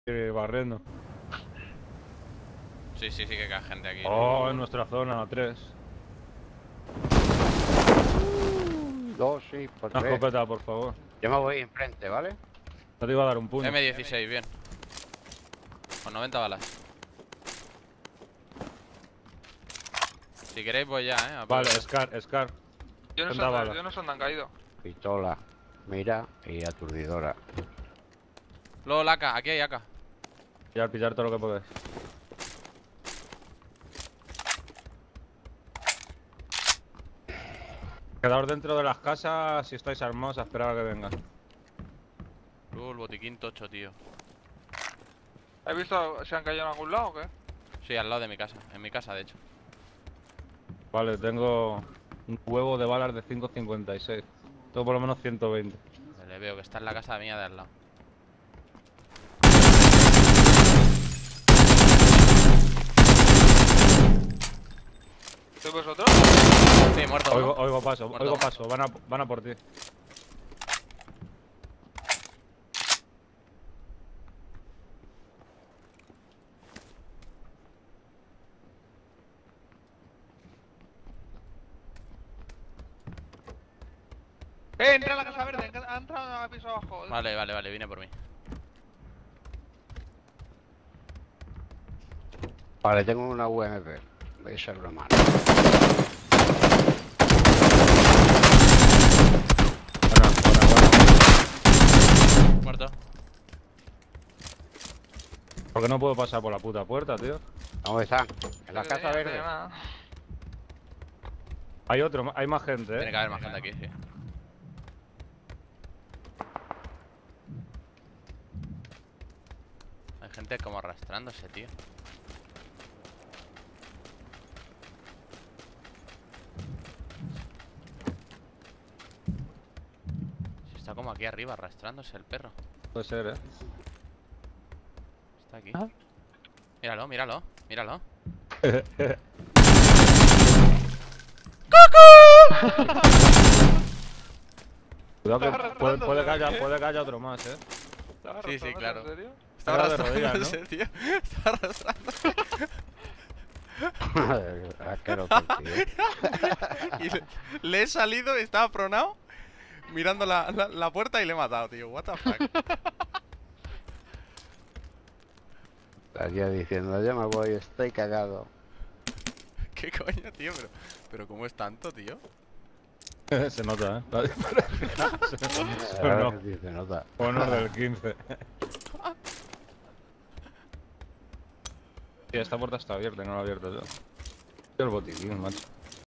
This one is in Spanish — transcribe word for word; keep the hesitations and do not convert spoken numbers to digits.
eh, barriendo. Sí, sí, sí que cae gente aquí. Oh, en nuestra zona, tres. Dos, sí, por Una tres. escopeta, por favor. Yo me voy enfrente, ¿vale? No te iba a dar un puño. M dieciséis, bien. Con noventa balas. Si queréis voy ya, eh. Vale, Scar, Scar. Yo no sé Senta dónde- bala. yo no sé dónde han caído. Pistola, mira y aturdidora. Luego la A K, aquí hay A K. Ya, pillar todo lo que podáis. Quedaos dentro de las casas si estáis armados a esperar a que vengan. Uh, el botiquín tocho, tío. ¿Has visto si han caído en algún lado o qué? Sí, al lado de mi casa. En mi casa, de hecho. Vale, tengo un huevo de balas de cinco cincuenta y seis. Tengo por lo menos ciento veinte. Le veo que está en la casa mía de al lado. ¿Sois vosotros? Sí, muerto. Oigo, ¿no? oigo paso, Muerto. oigo paso. Van a, van a por ti. ¡Eh, entra a la casa verde! entra- Ha entrado al piso abajo. Vale, vale, vale, viene por mí. Vale, tengo una U M P. Voy a echarle una mano. Buena, buena, buena. Muerto. ¿Por qué no puedo pasar por la puta puerta, tío? ¿Dónde están? En la No casa tenía- no verde. tenía nada. Hay otro, hay más gente, Tiene que eh. haber más gente aquí, sí. Hay gente como arrastrándose, tío. Si está como aquí arriba arrastrándose el perro. Puede ser, eh. Está aquí. Míralo, míralo, míralo. Cuidado que arrastrándose, puede, puede, que haya, ¿eh? puede que haya otro más, eh. ¿Estaba Sí, sí, arrastrándose, claro. ¿En serio? Está Era de arrastrándose, rodillas, tío. Está arrastrándose. Asqueroso, tío. Y le, le he salido y estaba pronado mirando la, la, la puerta y le he matado, tío. What the fuck. Estaría diciendo, yo me voy, estoy cagado. ¿Qué coño, tío? Pero, pero ¿cómo es tanto, tío? Se nota, eh. La diferencia. Se Ahora nota. sí se nota. Honor del quince. Sí, esta puerta está abierta y no la he abierto yo. Tío, el botiquín, macho.